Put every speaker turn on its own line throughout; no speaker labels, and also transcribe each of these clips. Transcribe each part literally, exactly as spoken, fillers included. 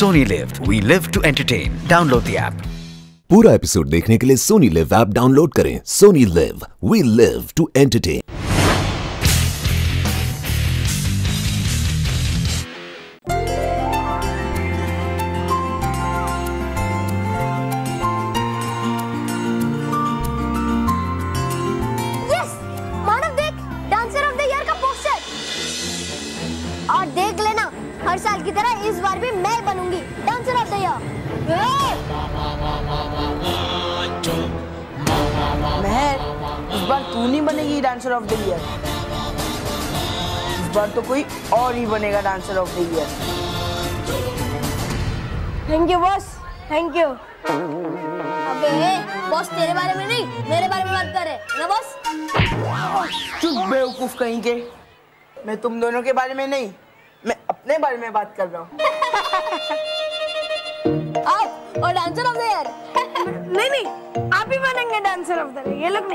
Sony LIV. We live to entertain. Download the app.
पूरा episode देखने के लिए सोनी लिव ऐप डाउनलोड करें। Sony LIV, we live to entertain.
Yes, Manav देख, dancer of the year का poster. और देख लेना, हर साल की तरह इस बार भी मैं बनूंगी dancer of the year.
Mehar, इस बार तू नहीं बनेगी डांसर ऑफ द ईयर। इस बार तो कोई और ही बनेगा dancer of the year.
Thank you boss, thank you. अबे बॉस तेरे बारे में नहीं, मेरे बारे में बात कर रहे ना बॉस।
चुप बेवकूफ कहीं के। मैं तुम दोनों के बारे में नहीं, मैं अपने बारे में बात कर रहा हूँ।
आप और डांसर ऑफ द ईयर।
नहीं नहीं, आप ही बनेंगे डांसर ऑफ द ईयर, ये लोग नहीं।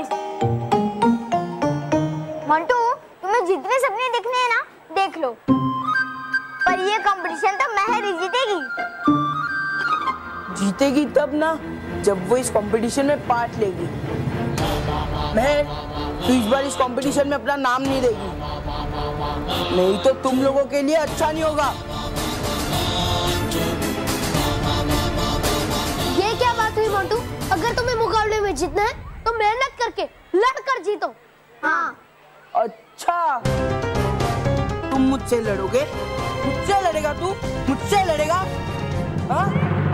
मंटू, तुम्हें जितने सपने देखने हैं ना, देख लो। पर ये कंपटीशन तो मेहर ही जीतेगी।
जीतेगी तब ना, जब वो इस कंपटीशन में पार्ट लेगी। मेहर, तू इस बार इस कंपटीशन में अपना नाम नहीं देगी, नहीं तो तुम लोगों के लिए अच्छा नहीं होगा।
ये क्या बात हुई मंटू? अगर तुम्हें मुकाबले में जीतना है तो मेहनत करके लड़कर जीतो। हाँ।
अच्छा, तुम मुझसे लड़ोगे? मुझसे लड़ेगा तू? मुझसे लड़ेगा? हाँ?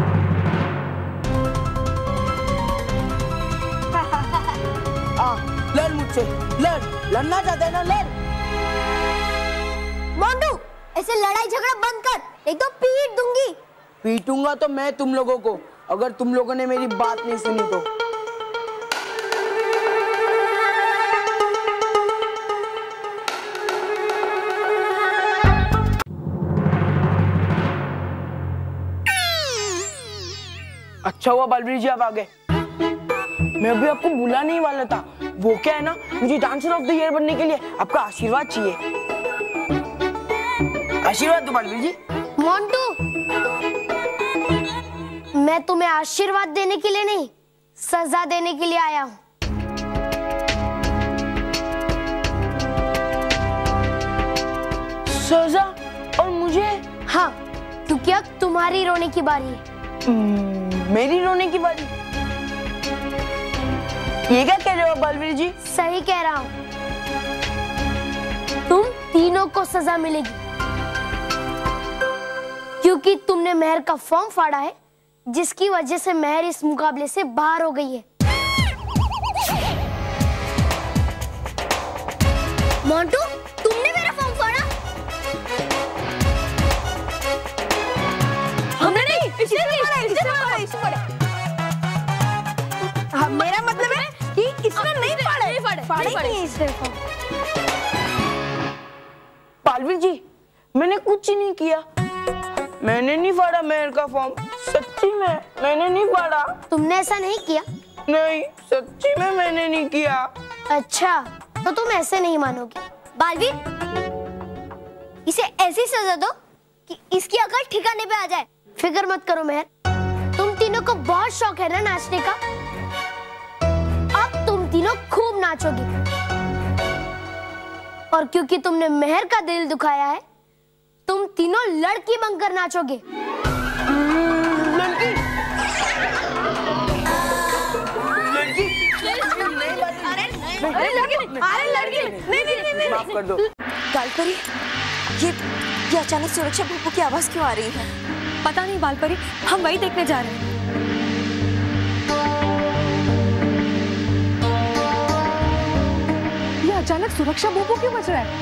आ, लड़ मुझसे, लड़, लड़ना चाहते हैं ना, लड़।
मंटू, ऐसे लड़ाई झगड़ा बंद कर, नहीं तो पीट दूंगी।
पीटूंगा तो मैं तुम लोगों को, अगर तुम लोगों ने मेरी बात नहीं सुनी तो। अच्छा हुआ बालवीर जी आप आ गए। मैं अभी आपको बुला नहीं वाला था। वो क्या है ना, मुझे डांसर ऑफ द ईयर बनने के लिए आपका आशीर्वाद चाहिए। आशीर्वाद दो बालवीर जी।
मंटू, मैं तुम्हें आशीर्वाद देने के लिए नहीं, सजा देने के लिए आया हूँ।
सजा? और मुझे?
हाँ, क्योंकि अब तुम्हारी रोने की बारी है।
मेरी रोने की बारी? ये क्या कह रहे हो बालवीर जी?
सही कह रहा हूँ। तुम तीनों को सजा मिलेगी, क्योंकि तुमने मेहर का फॉर्म फाड़ा है, जिसकी वजह से मेहर इस मुकाबले से बाहर हो गई है। मोंटू, तुमने मेरा फॉर्म फाड़ा?
हमने नहीं, इसने फाड़ा, इसने फाड़ा, इसने फाड़ा। हाँ, मेरा मतलब है कि इसने नहीं फाड़ा, नहीं फाड़ा, फाड़ा ही नहीं इसने फॉर्म।
बालवीर जी, मैंने कुछ ही नहीं किया। मैंने नहीं फाड़ा मेहर का फॉर्म, सच्ची में मैंने नहीं फाड़ा।
तुमने ऐसा नहीं किया?
नहीं, सच्ची में मैंने नहीं किया।
अच्छा, तो तुम ऐसे नहीं मानोगे। बालवीर, इसे ऐसी सजा दो कि इसकी अकल ठिकाने पे आ जाए। फिक्र मत करो मेहर, तुम तीनों को बहुत शौक है ना नाचने का। अब तुम तीनों खूब नाचोगे, और क्योंकि तुमने मेहर का दिल दुखाया है, तुम तीनों लड़की बनकर नाचोगे।
लड़की? लड़की?
अरे लड़की नहीं, अरे लड़की नहीं, नहीं नहीं नहीं,
माफ कर दो।
बाल परी, ये ये अचानक सुरक्षा बुब्बू की आवाज क्यों आ रही है?
पता नहीं बाल परी, हम वही देखने जा रहे हैं। ये अचानक सुरक्षा बुब्बू क्यों बज रहा है?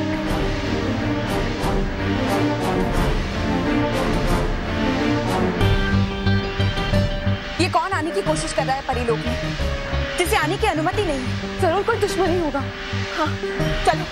ये कौन आने की कोशिश कर रहा है परी लोक में, जिसे आने की अनुमति नहीं?
जरूर कोई दुश्मनी होगा।
हाँ, चलो।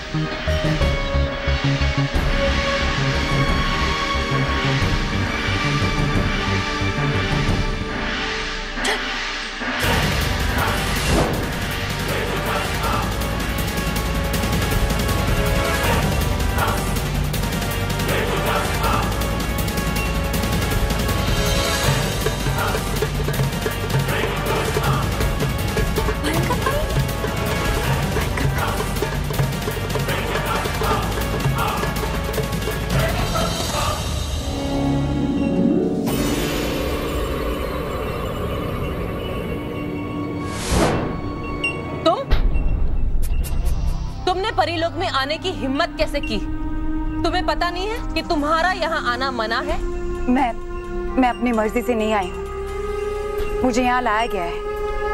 परिलोक में आने की हिम्मत कैसे की? तुम्हें पता नहीं है कि तुम्हारा यहाँ आना मना है?
मैं मैं अपनी मर्जी से नहीं आई हूँ, मुझे यहाँ लाया गया है।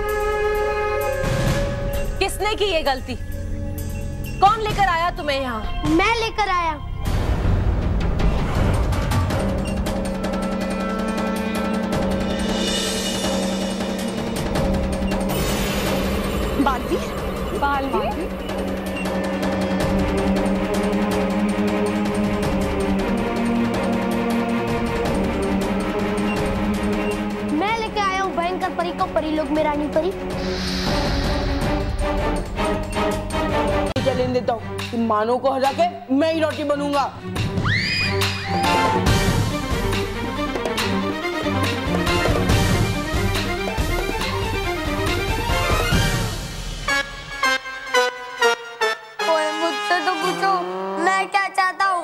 किसने की ये गलती? कौन लेकर आया तुम्हें यहाँ?
मैं लेकर आया।
बाल वीर, बाल वीर।
मैं लेके आया हूँ भयंकर परी को परिलोक में रानी परी।
चैलेंज देता हूँ कि मानव को हरा के मैं ही रोटी बनूंगा।
ओए मुझसे तो पूछो मैं क्या चाहता हूँ।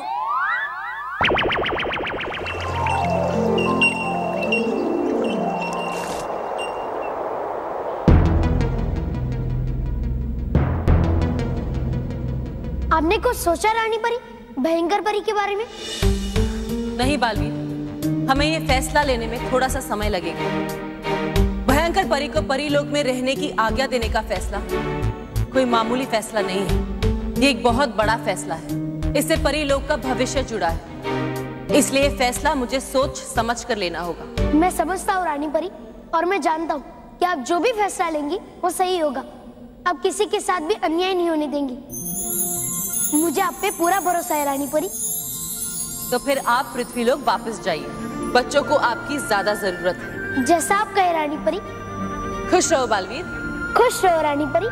आपने कुछ सोचा रानी परी भयंकर परी के बारे में?
नहीं बालवीर, हमें ये फैसला लेने में थोड़ा सा समय लगेगा। भयंकर परी को परिलोक में रहने की आज्ञा देने का फैसला कोई मामूली फैसला नहीं है। ये एक बहुत बड़ा फैसला है। इससे परिलोक का भविष्य जुड़ा है, इसलिए फैसला मुझे सोच समझ कर लेना होगा।
मैं समझता हूँ रानी परी, और मैं जानता हूँ कि आप जो भी फैसला लेंगी वो सही होगा। आप किसी के साथ भी अन्याय नहीं होने देंगी। मुझे आप पे पूरा भरोसा है रानी परी।
तो फिर आप पृथ्वीलोक वापस जाइए, बच्चों को आपकी ज्यादा जरूरत है।
जैसा आप कहे रानी परी।
खुश रहो बालवीर।
खुश रहो रानी परी।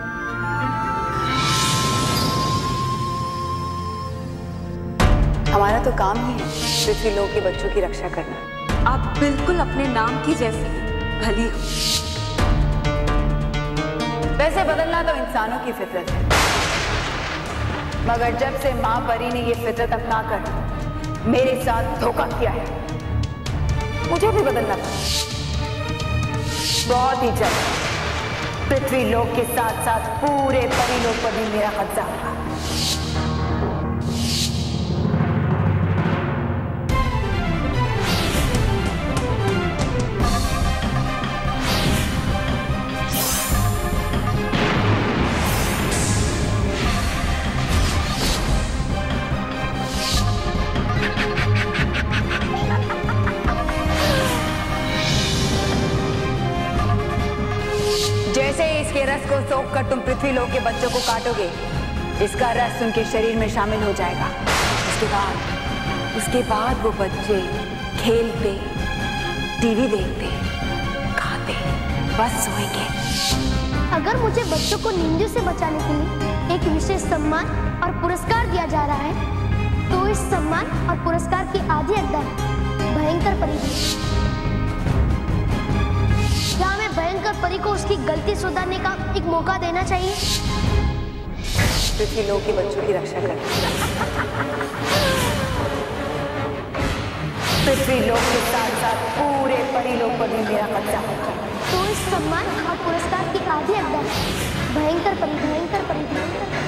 हमारा तो काम ही है पृथ्वीलोक के बच्चों की रक्षा करना। आप बिल्कुल अपने नाम की जैसी भली हो। वैसे बदलना तो इंसानों की फितरत है, मगर जब से माँ परी ने ये फितरत अपनाकर मेरे साथ धोखा किया है, मुझे भी बदलना पड़ा। बहुत ही जल्द पृथ्वीलोक के साथ साथ पूरे परिलोक पर भी मेरा कब्जा होगा। जैसे इसके रस को सोख कर तुम पृथ्वीलोक के बच्चों को काटोगे, इसका रस उनके शरीर में शामिल हो जाएगा। उसके बाद उसके बाद वो बच्चे खेलते, टीवी देखते, खाते, बस सोएंगे।
अगर मुझे बच्चों को नींद से बचाने के लिए एक विशेष सम्मान और पुरस्कार दिया जा रहा है, तो इस सम्मान और पुरस्कार की आधी हकदार भयंकर परी की। क्या हमें भयंकर परी को उसकी गलती सुधारने का एक मौका देना चाहिए?
पृथ्वीलोक के बच्चों की रक्षा करना। पृथ्वीलोक के साथ साथ पूरे परिलोक पर भी मेरा कब्जा होगा।
तो इस सम्मान और पुरस्कार की आधी हकदार भयंकर परी, भयंकर परी, भयंकर परी।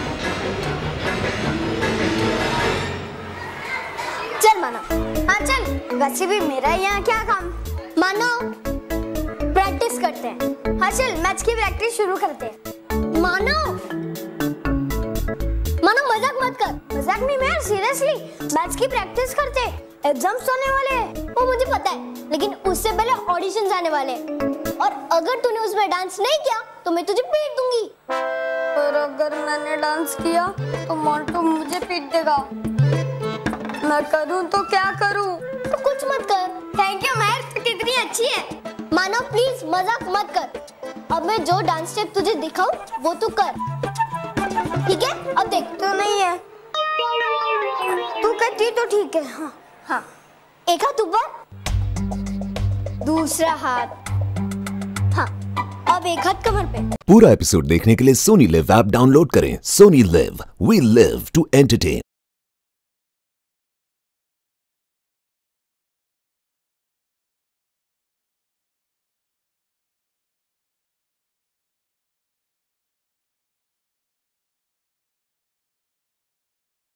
चल मानव, हाँ चल। वैसे भी मेरा यहाँ क्या काम? मानव, प्रैक्टिस करते हैं। हाँ चल, मैच की प्रैक्टिस शुरू करते हैं। मानव, मानव मजाक मत कर। मजाक नहीं मैं, सीरियसली मैच की प्रैक्टिस करते हैं। एग्जाम्स आने वाले हैं, वो मुझे पता है, लेकिन उससे पहले ऑडिशंस आने वाले हैं। और अगर तूने उसमें डांस नहीं किया तो मैं तुझे पीट दूंगी। और अगर मैंने डांस किया तो मोंटू मुझे पीट देगा। मैं करूं तो क्या करूं? तो कुछ मत कर। थैंक यू महर, तू कितनी अच्छी है। मानव प्लीज मजाक मत कर। अब मैं जो डांस स्टेप तुझे दिखाऊं वो तू कर, ठीक है? अब देख, तो नहीं है, तू कहती तो ठीक है। हाँ हाँ, एक हाथ ऊपर, दूसरा हाथ, हाँ, अब एक हाथ कमर पे।
पूरा एपिसोड देखने के लिए सोनी लिव ऐप डाउनलोड करें। Sony LIV, we live to entertain.